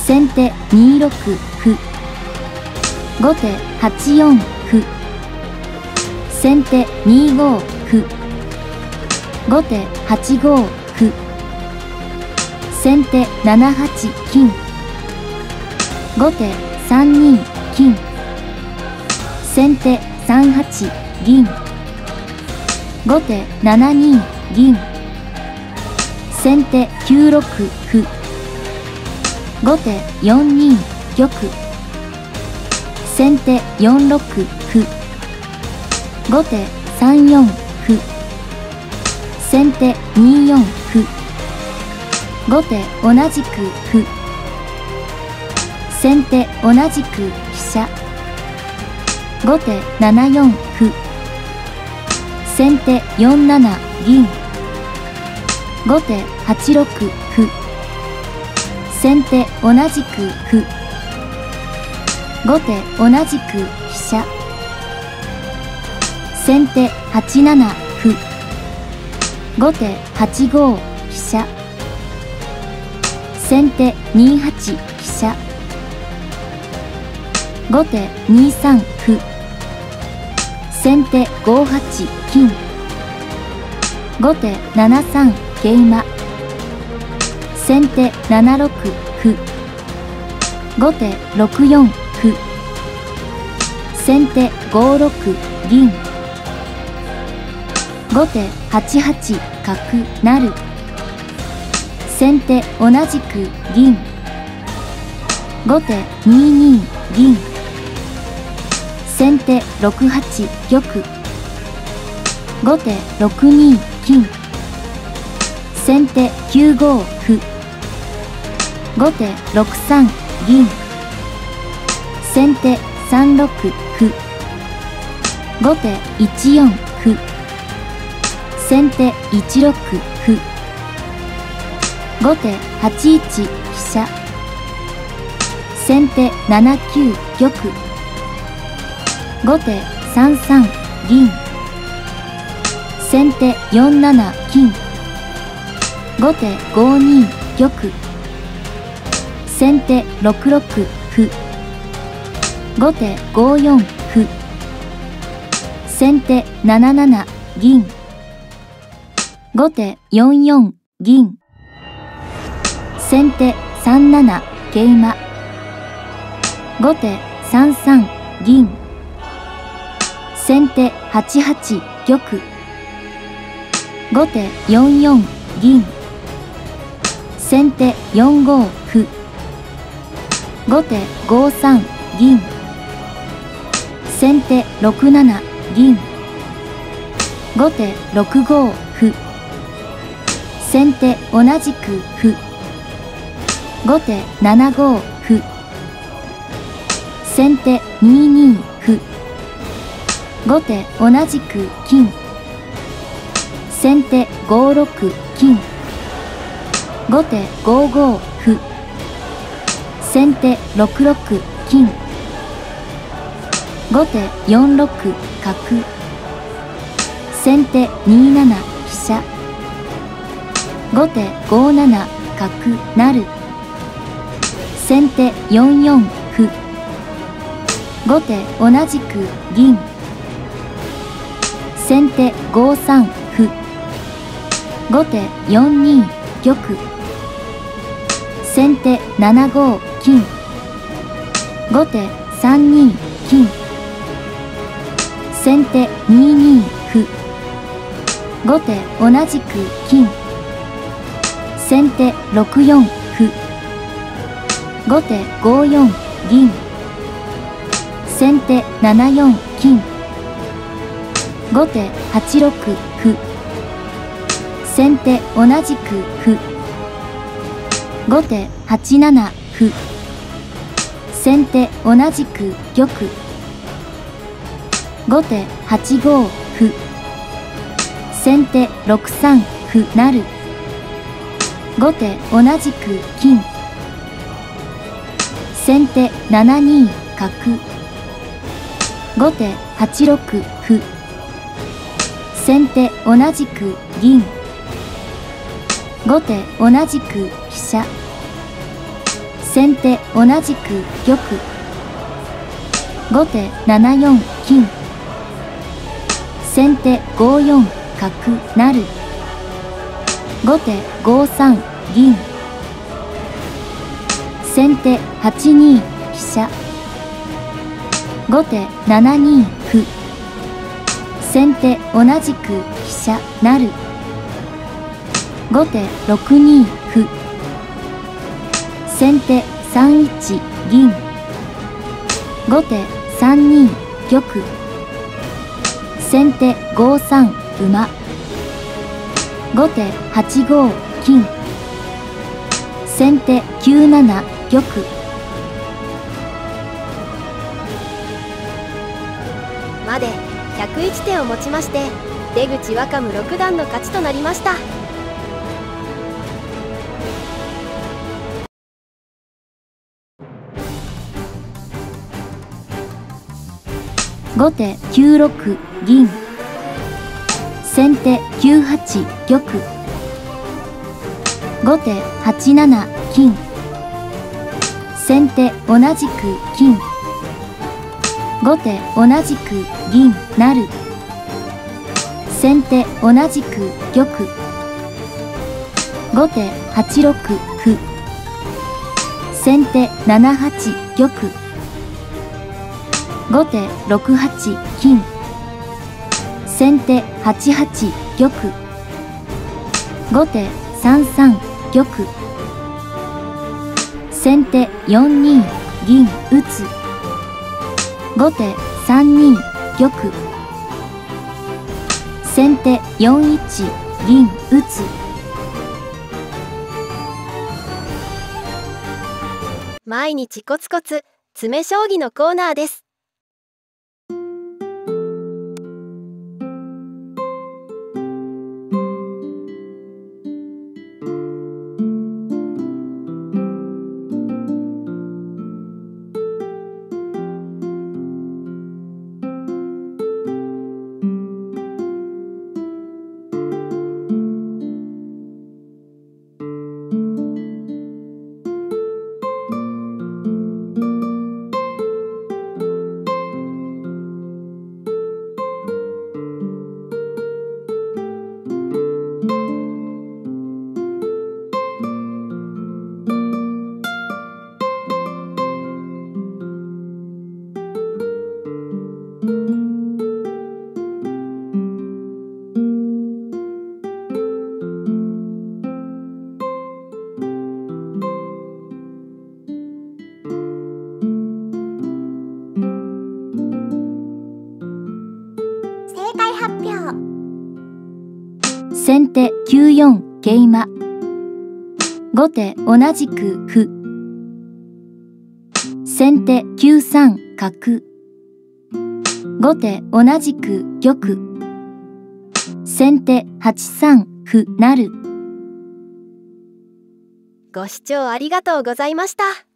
先手2六歩。後手8四歩。先手2五歩。後手8五歩。先手7八金。後手3二金。先手3八銀。後手7二銀。先手9六歩。後手4二玉。先手4六歩。後手3四歩。先手2四歩。後手同じく歩。先手同じく飛車。後手7四歩。先手4七銀。後手8六歩。先手同じく歩。後手同じく飛車。先手8七歩。後手8五飛車。先手2八飛車。後手2三歩。先手5八金。後手7三桂馬。先手7六歩。後手6四歩。先手5六銀。後手8八角成。先手同じく銀。後手2二銀。先手6八玉。後手6二金。先手9五歩。後手6三銀。先手3六歩。後手1四歩。先手1六歩。後手8一飛車。先手7九玉。後手3三銀。先手4七金。後手5二玉。先手6六歩。後手5四歩。先手7七銀。後手4四銀。先手3七桂馬。後手3三銀。先手8八玉。後手4四銀。先手4五歩。後手5三銀。先手6七銀。後手6五歩。先手同じく歩。後手7五歩。先手2二歩。後手同じく金。先手5六金。後手5五歩。先手6六金。後手4六角。先手2七飛車。後手5七角成。先手4四歩。後手同じく銀。先手5三歩。後手4二玉。先手7五金。後手3二金。先手2二歩。後手同じく金。先手6四歩。後手5四銀。先手7四金。後手8六歩。先手同じく歩。後手8七歩。先手同じく玉。後手8五歩。先手6三歩成。後手同じく金。先手7二角。後手8六歩。先手同じく銀。後手同じく飛車。 先手同じく玉。後手7四金。先手5四角成。後手5三銀。先手8二飛車。後手7二歩。先手同じく飛車成。後手6二歩。先手3一銀。後手3二玉。先手5三馬。後手8五金。先手9七玉。 まで101手をもちまして出口若武六段の勝ちとなりました。 後手9六銀。先手9八玉。後手8七金。先手同じく金。後手同じく銀成。先手同じく玉。後手8六歩。先手7八玉。後手6八金。先手8八玉。後手3三玉。先手4二銀打つ。後手3二玉。先手4一銀打つ。 毎日コツコツ詰将棋のコーナーです。 先手9四桂馬。後手同じく歩。先手9三角。後手同じく玉。先手8三歩成。 ご視聴ありがとうございました。